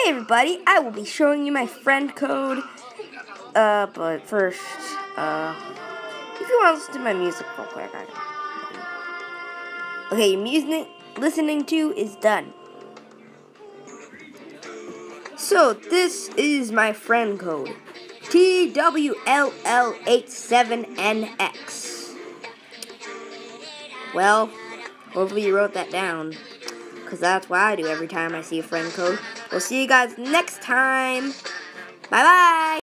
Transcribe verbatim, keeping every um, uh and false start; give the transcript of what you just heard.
Hey everybody, I will be showing you my friend code. Uh, but first, uh, if you want to listen to my music real quick, I Okay, your music listening to is done. So, this is my friend code. T W L L eight seven N X. Well, hopefully you wrote that down, because that's what I do every time I see a friend code. We'll see you guys next time. Bye-bye.